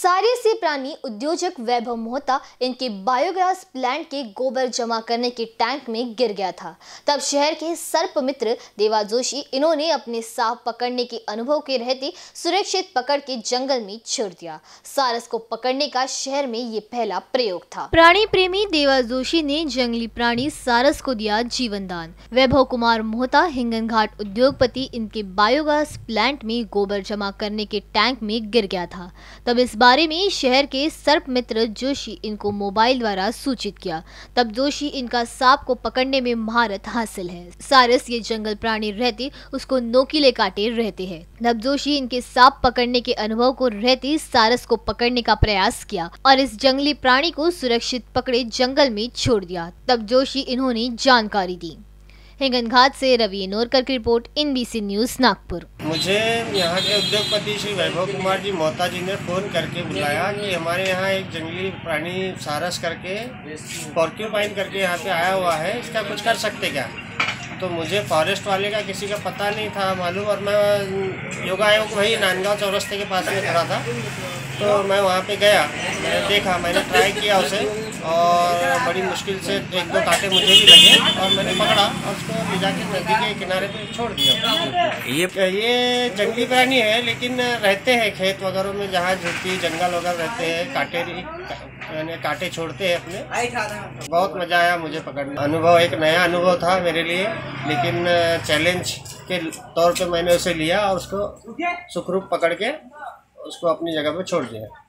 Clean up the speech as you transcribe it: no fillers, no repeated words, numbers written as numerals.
सारसी प्राणी उद्योजक वैभव मोहता इनके बायोगैस प्लांट के गोबर जमा करने के टैंक में गिर गया था। तब शहर के सर्प मित्र देवा जोशी इन्होंने अपने सांप पकड़ने के अनुभव के रहते सुरक्षित पकड़ के जंगल में छोड़ दिया। सारस को पकड़ने का शहर में ये पहला प्रयोग था। प्राणी प्रेमी देवा जोशी ने जंगली प्राणी सारस को दिया जीवन दान। वैभव कुमार मोहता हिंगनघाट उद्योगपति इनके बायोगैस प्लांट में गोबर जमा करने के टैंक में गिर गया था। तब इस बारे में शहर के सर्प मित्र जोशी इनको मोबाइल द्वारा सूचित किया। तब जोशी इनका सांप को पकड़ने में महारत हासिल है। सारस ये जंगल प्राणी रहते उसको नोकीले काटे रहते हैं। तब जोशी इनके सांप पकड़ने के अनुभव को रहते सारस को पकड़ने का प्रयास किया और इस जंगली प्राणी को सुरक्षित पकड़े जंगल में छोड़ दिया। तब जोशी इन्होंने जानकारी दी। हिंगनघाट से रवि नोरकर की रिपोर्ट, NBC न्यूज नागपुर। मुझे यहाँ के उद्योगपति श्री वैभव कुमार जी मोहता जी ने फ़ोन करके बुलाया कि हमारे यहाँ एक जंगली प्राणी सारस करके पोर्क्यूपाइन करके यहाँ पे आया हुआ है, इसका कुछ कर सकते क्या। तो मुझे फॉरेस्ट वाले का किसी का पता नहीं था मालूम, और मैं योगा आयोग वही नांदगांव चौरस्ते के पास में खड़ा था। तो मैं वहाँ पे गया, मैंने देखा, मैंने ट्राई किया उसे, और बड़ी मुश्किल से एक दो कांटे मुझे भी लगे और मैंने पकड़ा और उसको ले जाके नदी के किनारे पे छोड़ दिया। ये जंगली प्राणी है, लेकिन रहते हैं खेत वगैरह में, जहाँ झुट्टी जंगल वगैरह रहते हैं, कांटे छोड़ते हैं अपने। बहुत मज़ा आया मुझे पकड़ने। अनुभव एक नया अनुभव था मेरे लिए, लेकिन चैलेंज के तौर पे मैंने उसे लिया और उसको सुखरूप पकड़ के उसको अपनी जगह पे छोड़ दिया।